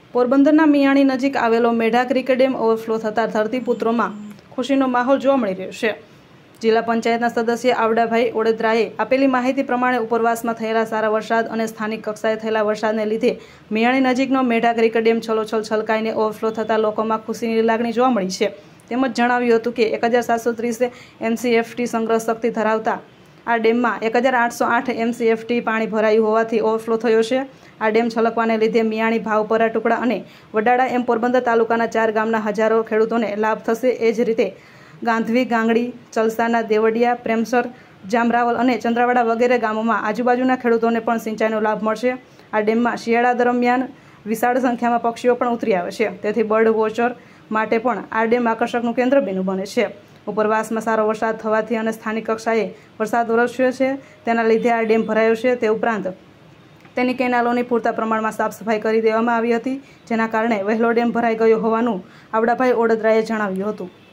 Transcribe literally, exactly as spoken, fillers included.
પોરબંદરના મિયાણી નજીક આવેલો મેઢા ક્રિકેટ ડેમ ઓવરફ્લો થતાં ધરતીપુત્રોમાં ખુશીનો માહોલ જોવા મળી રહ્યો છે। જિલ્લા પંચાયતના સદસ્ય આવડાભાઈ ઓડેદરાએ આપેલી માહિતી પ્રમાણે ઉપરવાસમાં થયેલા સારા વરસાદ અને સ્થાનિક કક્ષાએ થયેલા વરસાદને લીધે મિયાણી નજીકનો મેઢા ક્રિકેટ ડેમ છલોછલ છલકાઈને ઓવરફ્લો થતાં લોકોમાં ખુશીની લાગણી જોવા મળી છે। તેમજ જણાવ્યું હતું કે એક હજાર સાતસો ત્રીસ એમસીએફટી સંગ્રહ શક્તિ ધરાવતા આ ડેમમાં એક હજાર આઠસો આઠ એમસીએફટી પાણી ભરાયું હોવાથી ઓવરફ્લો થયો છે। આ ડેમ છલકવાને લીધે મિયાણી, ભાવપરા, ટુકડા અને વડાળા એમ પોરબંદર તાલુકાના ચાર ગામના હજારો ખેડૂતોને લાભ થશે। એ જ રીતે ગાંધવી, ગાંગડી, ચલસાના, દેવડિયા, પ્રેમસર, જામરાવલ અને ચંદ્રાવાડા વગેરે ગામોમાં આજુબાજુના ખેડૂતોને પણ સિંચાઈનો લાભ મળશે। આ ડેમમાં શિયાળા દરમિયાન વિશાળ સંખ્યામાં પક્ષીઓ પણ ઉતરી આવે છે, તેથી બર્ડ વોચર માટે પણ આ ડેમ આકર્ષકનું કેન્દ્રબિંદુ બને છે। ઉપરવાસમાં સારો વરસાદ થવાથી અને સ્થાનિક કક્ષાએ વરસાદ વરસ્યો છે, તેના લીધે આ ડેમ ભરાયો છે। તે ઉપરાંત તેની કેનાલોની પૂરતા પ્રમાણમાં સાફ સફાઈ કરી દેવામાં આવી હતી, જેના કારણે વહેલો ડેમ ભરાઈ ગયો હોવાનું આવડાભાઈ ઓડેદરાએ જણાવ્યું હતું।